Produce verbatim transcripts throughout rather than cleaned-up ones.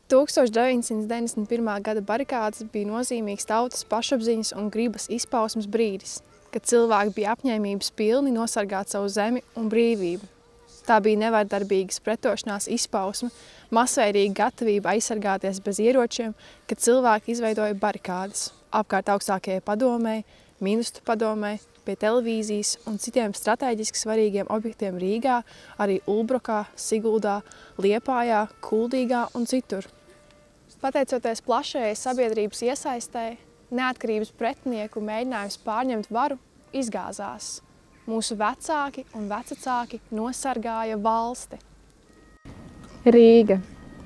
tūkstoš deviņsimt deviņdesmit pirmā gada barikādes bija nozīmīgs tautas pašapziņas un gribas izpausmes brīdis, kad cilvēki bija apņēmības pilni nosargāt savu zemi un brīvību. Tā bija nevardarbīgas pretošanās izpausme, masveidīga gatavība aizsargāties bez ieročiem, kad cilvēki izveidoja barikādes apkārt augstākajai padomei, ministru padomei, pie televīzijas un citiem strateģiski svarīgiem objektiem Rīgā, arī Ulbrokā, Siguldā, Liepājā, Kuldīgā un citur. Pateicoties plašajai sabiedrības iesaistei, neatkarības pretinieku mēģinājums pārņemt varu izgāzās. Mūsu vecāki un vecacāki nosargāja valsti. Rīga.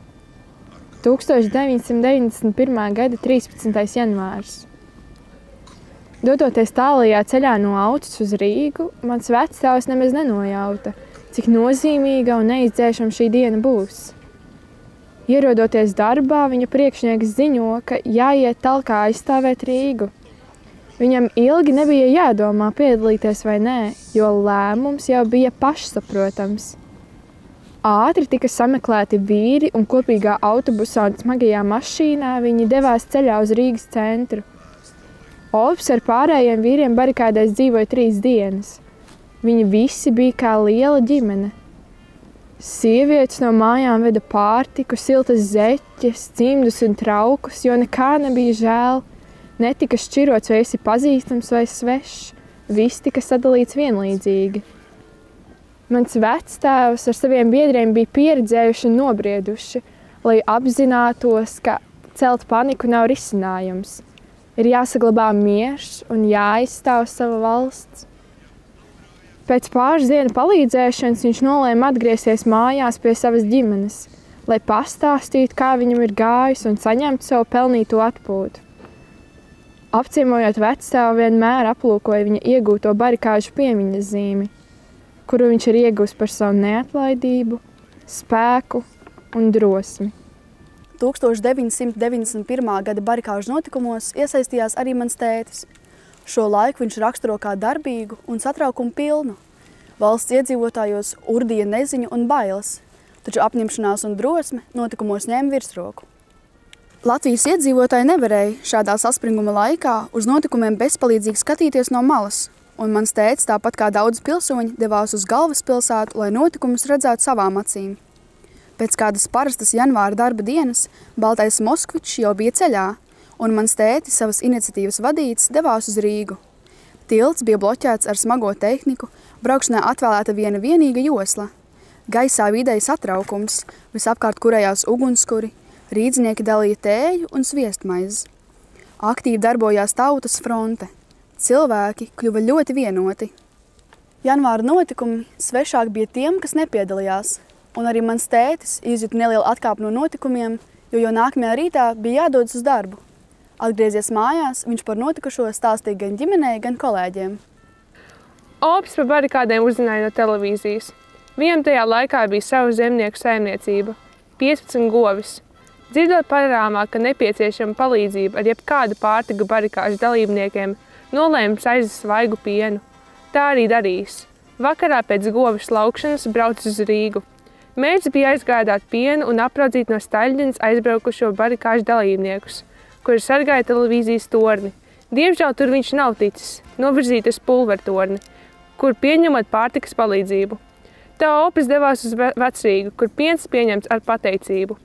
tūkstoš deviņsimt deviņdesmit pirmā gada trīspadsmitais janvārs. Dodoties tālajā ceļā no Auces uz Rīgu, mans vectēvs nemaz nenojauta, cik nozīmīga un neizdzēšama šī diena būs. Ierodoties darbā, viņa priekšnieks ziņo, ka jāiet talkā aizstāvēt Rīgu. Viņam ilgi nebija jādomā piedalīties vai nē, jo lēmums jau bija pašsaprotams. Ātri tika sameklēti vīri un kopīgā autobusā un smagajā mašīnā viņi devās ceļā uz Rīgas centru. Ops ar pārējiem vīriem barikādēs dzīvoja trīs dienas. Viņi visi bija kā liela ģimene. Sievietes no mājām veda pārtiku, siltas zeķes, cimdus un traukus, jo nekā nebija žēl. Netika šķirots, vai esi pazīstams vai svešs. Viss tika sadalīts vienlīdzīgi. Mans vectēvs ar saviem biedriem bija pieredzējuši un nobrieduši, lai apzinātos, ka celt paniku nav risinājums. Ir jāsaglabā miers un jāaizstāv sava valsts. Pēc pāris dienu palīdzēšanas viņš nolēma atgriezties mājās pie savas ģimenes, lai pastāstītu, kā viņam ir gājis un saņemtu savu pelnīto atpūtu. Apciemojot vectēvu, vienmēr aplūkoja viņa iegūto barikāžu piemiņas zīmi, kuru viņš ir ieguvis par savu neatlaidību, spēku un drosmi. tūkstoš deviņsimt deviņdesmit pirmā gada barikāžu notikumos iesaistījās arī mans tētis. Šo laiku viņš raksturo kā darbīgu un satraukumu pilnu. Valsts iedzīvotājos urdīja neziņu un bailes, taču apņemšanās un drosme notikumos ņēma virsroku. Latvijas iedzīvotāji nevarēja šādā saspringuma laikā uz notikumiem bezpalīdzīgi skatīties no malas, un mans tētis, tāpat kā daudz pilsoņi, devās uz galvaspilsētu, lai notikumus redzētu savām acīm. Pēc kādas parastas janvāra darba dienas Baltais Moskvičs jau bija ceļā, un mans tētis savas iniciatīvas vadīts devās uz Rīgu. Tilts bija bloķēts ar smago tehniku, braukšanai atvēlēta viena vienīga josla. Gaisā vidēji satraukums, visapkārt kurējās ugunskuri, rīdznieki dalīja tēju un sviestmaizes. Aktīvi darbojās tautas fronte. Cilvēki kļuva ļoti vienoti. Janvāra notikumi svešāk bija tiem, kas nepiedalījās. Un arī mans tētis izjuta nelielu atkāpu no notikumiem, jo jau nākamajā rītā bija jādodas uz darbu. Atgriezies mājās, viņš par notikušo stāstīja gan ģimenei, gan kolēģiem. Ops par barikādēm uzzināja no televīzijas. Viņam tajā laikā bija savu zemnieku saimniecība, piecpadsmit govis. Dzirdot panorāmā, ka nepieciešama palīdzība ar jebkādu pārtiku barikāžu dalībniekiem, nolēma aizvest svaigu pienu. Tā arī darījis. Vakarā pēc govis laukšanas braucis uz Rīgu. Mērķis bija aizgādāt pienu un apraudzīt no Staļģenes aizbraukušo barikāžu dalībniekus, kuri sargāja televīzijas torni. Diemžēl tur viņš nav ticis, novirzīt uz pulvertorni, kur pieņemot pārtikas palīdzību. Tā Opis devās uz Vecrīgu, kur piens pieņemts ar pateicību.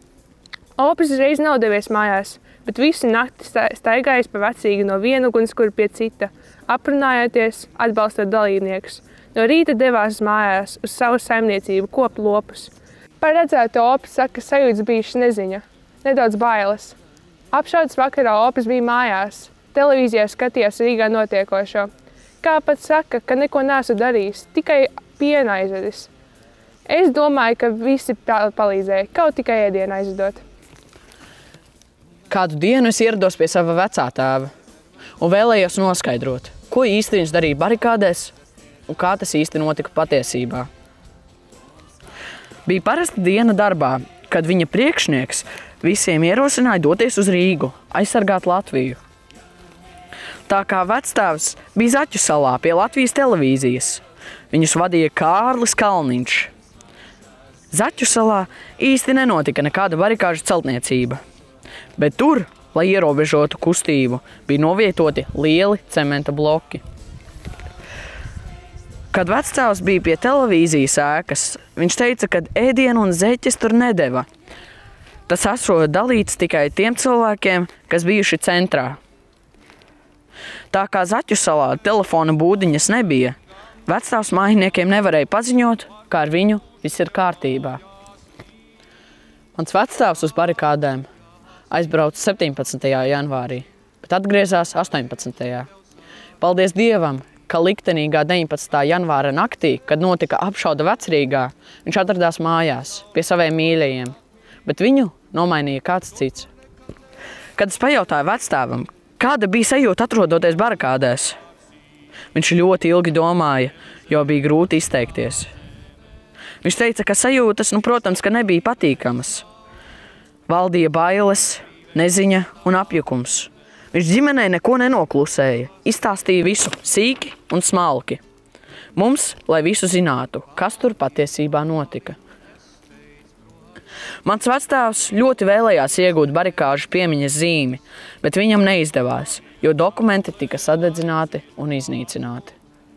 Opis uzreiz nav devies mājās, bet visu nakti staigājis pa Vecrīgu no viena ugunskura pie cita, aprunājoties, atbalstot dalībniekus. No rīta devās mājās uz savu saimniecību kopt lopus. Par redzētu Opis saka, ka sajūtas bijušas neziņa, nedaudz bailes. Apšaudas vakarā Opis bija mājās, televīzijā skatījās Rīgā notiekošo. Kā pat saka, ka neko neesmu darījis, tikai pienu aizvedis. Es domāju, ka visi palīdzēja, kaut tikai ēdienu aizvedot. Kādu dienu es ierados pie sava vecā tēva un vēlējos noskaidrot, ko īsti viņš darīja barikādēs un kā tas īsti notika patiesībā. Bija parasta diena darbā, kad viņa priekšnieks visiem ierosināja doties uz Rīgu, aizsargāt Latviju. Tā kā vectēvs bija Zaķu salā pie Latvijas televīzijas, viņus vadīja Kārlis Kalniņš. Zaķu salā īsti nenotika nekāda barikāžu celtniecība, bet tur, lai ierobežotu kustību, bija novietoti lieli cementa bloki. Kad vectēvs bija pie televīzijas ēkas, viņš teica, ka ēdienu un zeķes tur nedeva. Tas esot dalīts tikai tiem cilvēkiem, kas bijuši centrā. Tā kā Zaķu salā telefona būdiņas nebija, vectēvs mājiniekiem nevarēja paziņot, kā ar viņu viss ir kārtībā. Mans vectēvs uz barikādēm aizbrauca septiņpadsmitajā janvārī, bet atgriezās astoņpadsmitajā Paldies Dievam, ka liktenīgā deviņpadsmitā janvāra naktī, kad notika apšaude Vecrīgā, viņš atradās mājās pie saviem mīļajiem, bet viņu nomainīja kāds cits. Kad es pajautāju vectēvam, kāda bija sajūta atrodoties barikādēs, viņš ļoti ilgi domāja, jo bija grūti izteikties. Viņš teica, ka sajūtas, nu, protams, ka nebija patīkamas. Valdīja bailes, neziņa un apjukums. Viņš ģimenei neko nenoklusēja, izstāstīja visu sīki un smalki. Mums, lai visu zinātu, kas tur patiesībā notika. Mans vectēvs ļoti vēlējās iegūt barikāžu piemiņas zīmi, bet viņam neizdevās, jo dokumenti tika sadedzināti un iznīcināti.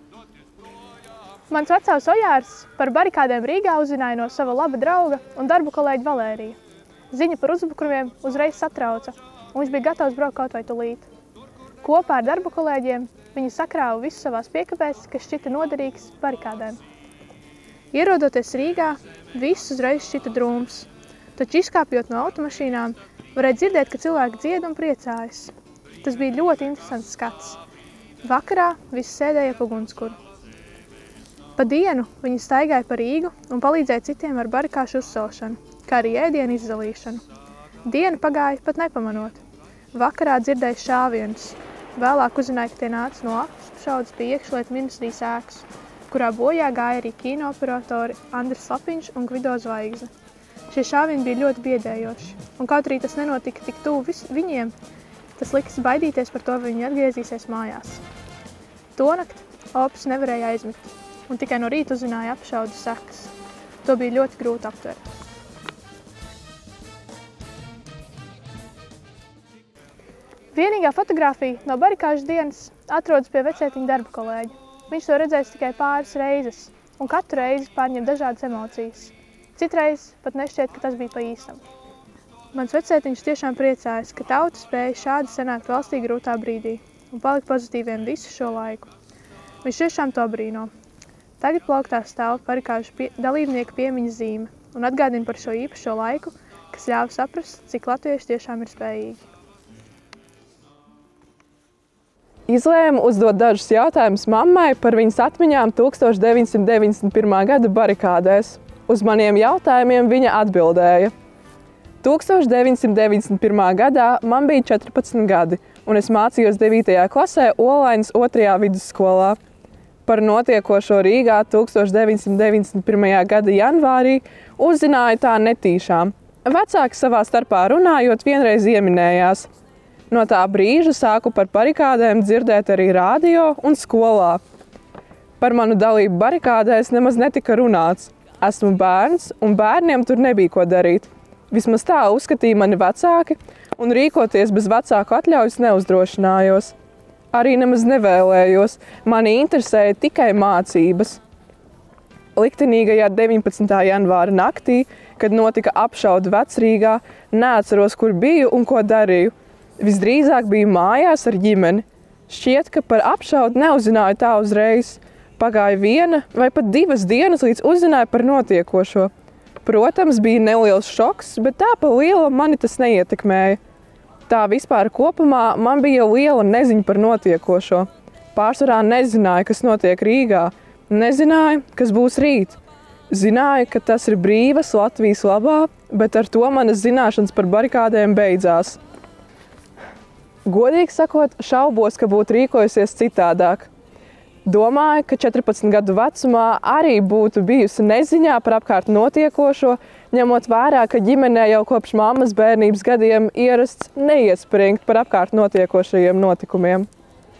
Mans vecāks Ojārs par barikādēm Rīgā uzzināja no sava laba drauga un darbu kolēģa Valērija. Ziņa par uzbrukumiem uzreiz satrauca, un viņš bija gatavs braukt kaut vai tulīt. Kopā ar darbu kolēģiem viņi sakrāva visu savās piekabēs, kas šķita noderīgs barikādēm. Ierodoties Rīgā, viss uzreiz šķita drūms, taču izkāpjot no automašīnām, varēja dzirdēt, ka cilvēki dzied un priecājas. Tas bija ļoti interesants skats. Vakarā visi sēdēja ap ugunskura. Pa dienu viņi staigāja pa Rīgu un palīdzēja citiem ar barikāšu uzcelšanu, kā arī ēdienu izdalīšanu. Diena pagāja pat nepamanot. Vakarā dzirdēja šāvienus. Vēlāk uzzināja, ka tie nāca no apšaudes pie iekšlietu ministrijas ēkas, kurā bojā gāja arī kinooperatori Andris Lapiņš un Gvido Zvaigzne. Šie šāvieni bija ļoti biedējoši, un kaut arī tas nenotika tik tuvu viņiem, tas likas baidīties par to, vai viņi atgriezīsies mājās. Tonakt opus nevarēja aizmigt, un tikai no rīta uzzināja apšaudes sekas. To bija ļoti grūti aptvert. Vienīgā fotogrāfija no barikāžu dienas atrodas pie vecētiņa darba kolēģa. Viņš to redzējis tikai pāris reizes, un katru reizi pārņem dažādas emocijas. Citreiz pat nešķiet, ka tas bija pa īstam. Mans vecētiņš tiešām priecājas, ka tauta spēja šādi sanākt valstī grūtā brīdī un palikt pozitīviem visu šo laiku. Viņš tiešām to brīno. Tagad plauktā stāv barikāžu pie, dalībnieku piemiņas zīme un atgādina par šo īpašo laiku, kas ļāva saprast, cik latvieši tiešām ir spējīgi. Izlēmu uzdot dažus jautājumus mammai par viņas atmiņām tūkstoš deviņsimt deviņdesmit pirmā gada barikādēs. Uz maniem jautājumiem viņa atbildēja. tūkstoš deviņsimt deviņdesmit pirmā gadā man bija četrpadsmit gadi, un es mācījos devītajā klasē Olainas otrajā vidusskolā. Par notiekošo Rīgā tūkstoš deviņsimt deviņdesmit pirmā gada janvārī uzzināju tā netīšām. Vecāki savā starpā runājot vienreiz ieminējās. No tā brīža sāku par barikādēm dzirdēt arī rādio un skolā. Par manu dalību barikādēs nemaz netika runāts. Esmu bērns, un bērniem tur nebija ko darīt. Vismaz tā uzskatīja mani vecāki, un rīkoties bez vecāku atļaujas neuzdrošinājos. Arī nemaz nevēlējos, mani interesēja tikai mācības. Liktenīgajā deviņpadsmitā janvāra naktī, kad notika apšaude Vecrīgā, neatceros, kur biju un ko darīju. Visdrīzāk biju mājās ar ģimeni. Šķiet, ka par apšaudu neuzzināju tā uzreiz. Pagāja viena vai pat divas dienas, līdz uzzināju par notiekošo. Protams, bija neliels šoks, bet tā pa liela mani tas neietekmēja. Tā vispār kopumā man bija liela neziņa par notiekošo. Pārsvarā nezināju, kas notiek Rīgā. Nezināju, kas būs rīt. Zināju, ka tas ir brīvas Latvijas labā, bet ar to manas zināšanas par barikādēm beidzās. Godīgi sakot, šaubos, ka būtu rīkojusies citādāk. Domāju, ka četrpadsmit gadu vecumā arī būtu bijusi neziņā par apkārt notiekošo, ņemot vērā, ka ģimenē jau kopš mammas bērnības gadiem ierasts neiespringt par apkārt notiekošajiem notikumiem.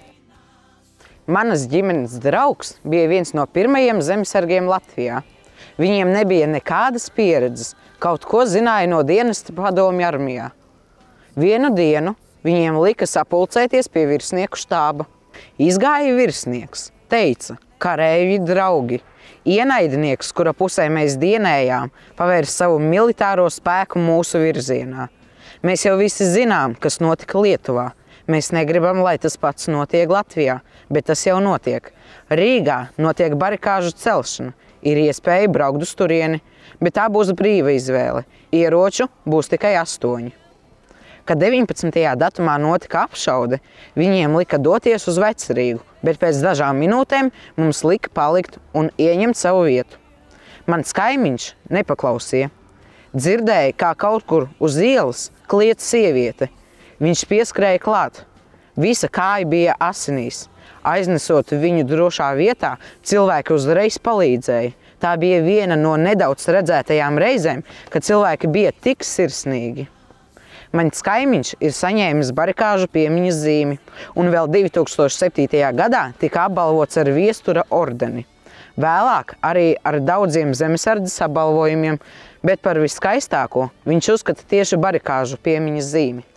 Manas ģimenes draugs bija viens no pirmajiem zemesargiem Latvijā. Viņiem nebija nekādas pieredzes, kaut ko zināja no dienesta padomju armijā. Vienu dienu viņiem lika sapulcēties pie virsnieku štāba. Izgāja virsnieks, teica: kareivji draugi, ienaidnieks, kura pusē mēs dienējām, pavērs savu militāro spēku mūsu virzienā. Mēs jau visi zinām, kas notika Lietuvā. Mēs negribam, lai tas pats notiek Latvijā, bet tas jau notiek. Rīgā notiek barikāžu celšana. Ir iespēja braukt uz turieni, bet tā būs brīva izvēle. Ieroču būs tikai astoņi. Kad deviņpadsmitajā datumā notika apšaude, viņiem lika doties uz Vecrīgu, bet pēc dažām minūtēm mums lika palikt un ieņemt savu vietu. Mans kaimiņš nepaklausīja. Dzirdēja, kā kaut kur uz ielas kliedz sieviete. Viņš pieskrēja klāt. Visa kāja bija asinīs. Aiznesot viņu drošā vietā, cilvēki uzreiz palīdzēja. Tā bija viena no nedaudz redzētajām reizēm, kad cilvēki bija tik sirsnīgi. Mans kaimiņš ir saņēmis barikāžu piemiņas zīmi, un vēl divi tūkstoši septītajā gadā tika apbalvots ar Viestura ordeni. Vēlāk arī ar daudziem zemesardzes apbalvojumiem, bet par viskaistāko viņš uzskata tieši barikāžu piemiņas zīmi.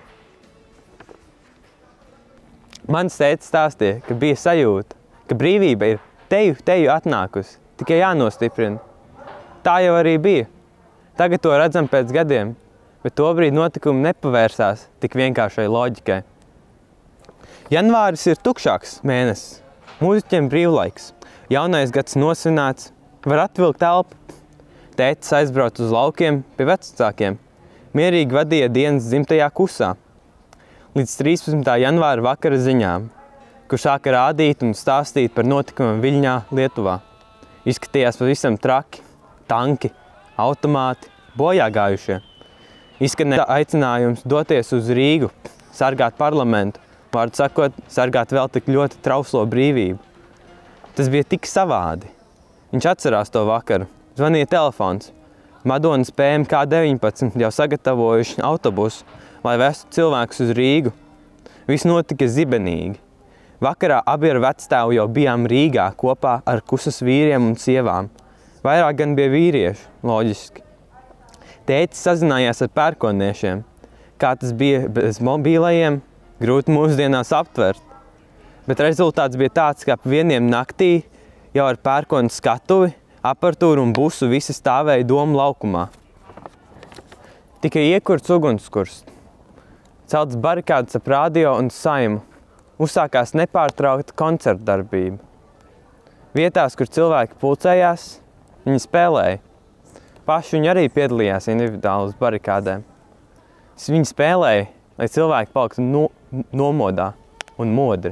Mans tētis stāstīja, ka bija sajūta, ka brīvība ir teju, teju atnākusi, tikai jānostiprina. Tā jau arī bija. Tagad to redzam pēc gadiem, bet tobrīd notikumi nepavērsās tik vienkāršai loģikai. Janvāris ir tukšāks mēnesis, mūziķiem brīvlaiks, jaunais gads nosvinēts, var atvilkt elpu. Tētis aizbrauc uz laukiem pie vecākiem, mierīgi vadīja dienas dzimtajā Kusā. Līdz trīspadsmitā janvāra vakara ziņām, kur sāka rādīt un stāstīt par notikumiem Viļņā, Lietuvā. Izskatījās pavisam traki, tanki, automāti, bojā gājušie. Izskanēja aicinājums doties uz Rīgu, sargāt parlamentu, vārdu sakot, sargāt vēl tik ļoti trauslo brīvību. Tas bija tik savādi. Viņš atcerās to vakaru, zvanīja telefons. Madonas P M K deviņpadsmit jau sagatavojuši autobusu, lai vestu cilvēkus uz Rīgu. Viss notika zibenīgi. Vakarā abi ar vecstāvu jau bijām Rīgā kopā ar Kusas vīriem un sievām. Vairāk gan bija vīrieši, loģiski. Tētis sazinājās ar pērkonniešiem. Kā tas bija bez mobīlajiem, grūti mūsdienās aptvert. Bet rezultāts bija tāds, ka ap vieniem naktī jau ar pērkonu skatuvi, aparatūru un busu visi stāvēja Domu laukumā. Tikai iekurts ugunskurs. Celtas barikādas ap radio un Saimu. Uzsākās nepārtraukta koncerta darbība. Vietās, kur cilvēki pulcējās, viņi spēlēja. Paši viņi arī piedalījās individuāli uz barikādēm. Viņi spēlēja, lai cilvēki paliktu no, nomodā un modri.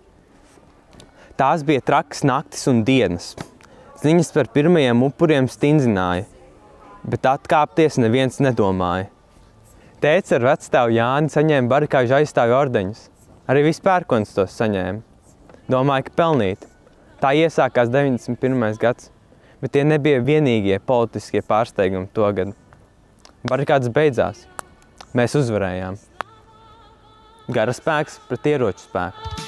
Tās bija trakas naktis un dienas. Ziņas par pirmajiem upuriem stindzināja, bet atkāpties neviens nedomāja. Tētis ar vecstāvu Jāni saņēma barikāžu aizstāvju ordeņus. Arī viss pērkons tos saņēma. Domāju, ka pelnīti. Tā iesākās deviņdesmit pirmais gads, bet tie nebija vienīgie politiskie pārsteigumi to gadu. Barikādas beidzās. Mēs uzvarējām. Gara spēks pret ieroču spēku.